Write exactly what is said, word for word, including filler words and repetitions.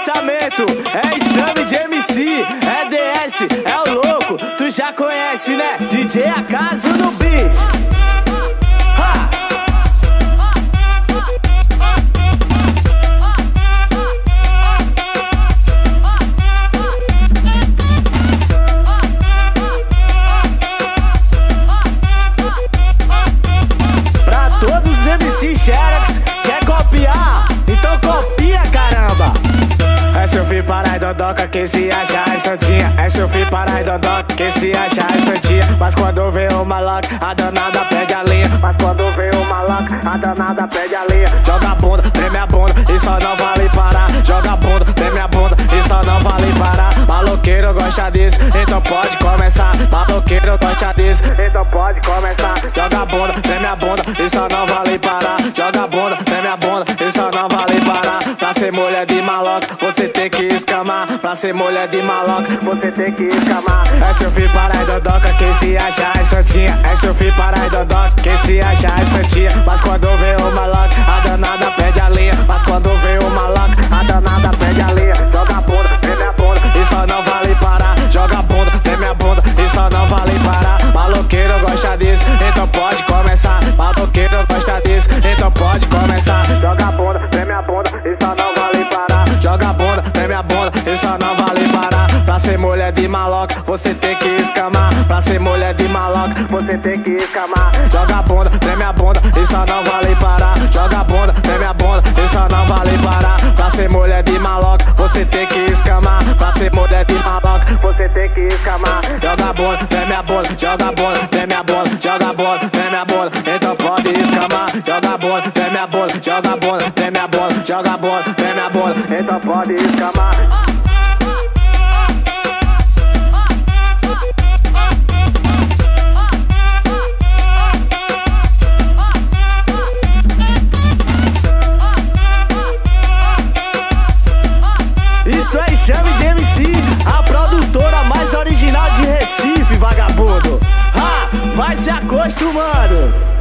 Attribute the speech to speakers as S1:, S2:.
S1: lançamento, é enxame de M C, é D S, é o louco, tu já conhece, né? D J Acaso no beat. Ha! Pra todos os M C Xerox, quer copiar? Então copia, caramba! É seu filho para a dodoca que se acha é santinha. É seu filho para a dodoca que se acha é santinha. Mas quando vê o maloca, a danada perde a linha. Mas quando vê o maloca, a danada perde a linha. Joga a bunda, treme a bunda, e só não vale parar. Joga a bunda, treme a bunda, e só não vale parar. Maloqueiro gosta disso, então pode começar. Maloqueiro gosta disso, então pode começar. Joga a bunda, treme a bunda, e só não vale parar. Joga a bunda, treme a bunda, e só não vale parar. Pra ser mulher de maloca, você tem que escamar. Pra ser mulher de maloca, você tem que escamar. É seu filho para a dodoca que se acha é santinha. É seu filho para a dodoca que se acha é santinha. Mas quando vê o maloca, a danada perde a linha. Mas quando vê o maloca, a danada perde a linha. Joga a bunda, treme a bunda, e só não vale parar. Joga a bunda, treme a bunda, e só não vale parar. Maloqueiro gosta disso, então pode começar. Maloqueiro gosta disso, então pode começar. Joga a bunda, treme a bunda, e só não vale parar. Joga a bunda, treme a bunda, e só não vale parar. Pra ser mulher de maloca, você tem que escamar. Pra ser mulher de maloca, você tem que escamar. Joga a bunda, treme a bunda, e só não vale parar. Joga a bunda, treme a bunda, e só não vale parar. Pra ser mulher de maloca, você tem que escamar. Pra ser mulher de maloca, você tem que escamar. Joga a bunda, treme a bunda, joga a bunda, treme a bunda, joga a bunda, treme a bunda, então pode escamar. Joga a bunda, treme a bunda, joga a bunda, treme a bunda, joga a bunda, treme a bunda, então pode escamar. Isso é enxame de M C, a produtora mais original de Recife, vagabundo. Ha! Vai se acostumando.